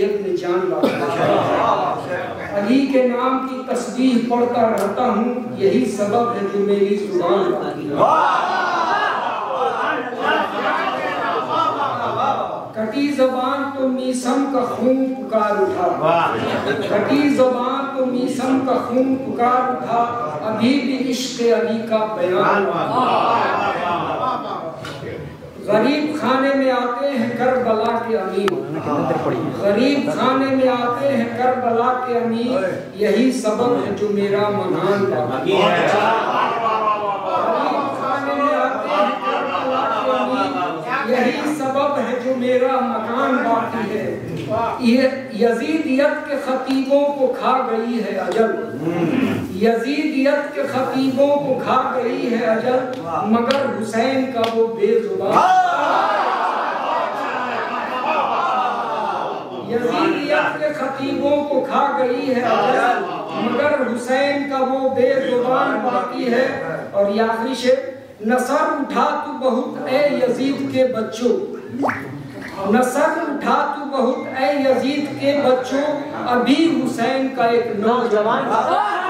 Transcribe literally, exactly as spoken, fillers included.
तैयब ने जान ला। अली के नाम की तस्बीह पढ़ता रहता हूँ, यही सबब है जो मेरी जुबान बाकी है। कटी ज़बान तो मीसम का खून पुकार उठा, कटी ज़बान तो मीसम का खून पुकार उठा, अभी भी इश्क़ अली का बयान। गरीब खाने में आते हैं करबला के अमीर, गरीब खाने में आते हैं करबला के अमीर, यही सबब है जो मेरा मनान बाकी है। गरीब खाने में आते हैं करबला के अमीर, यही सबब है जो मेरा मकान बाकी है। ये यजीदियत के खतीबों को खा गई है अजल, यजीदियत के खतीबों को खा गई है अजल, मगर हुसैन का वो बेजुबान। यजीदियत के खतीबों को खा गई है अजल, मगर हुसैन का वो बेजुबान बाकी है। और ये आखिरी शेर, नसर उठा तू बहुत ए यजीद के बच्चों, नसर उठा तू बहुत ए यजीद के बच्चों, अभी हुसैन का एक नौजवान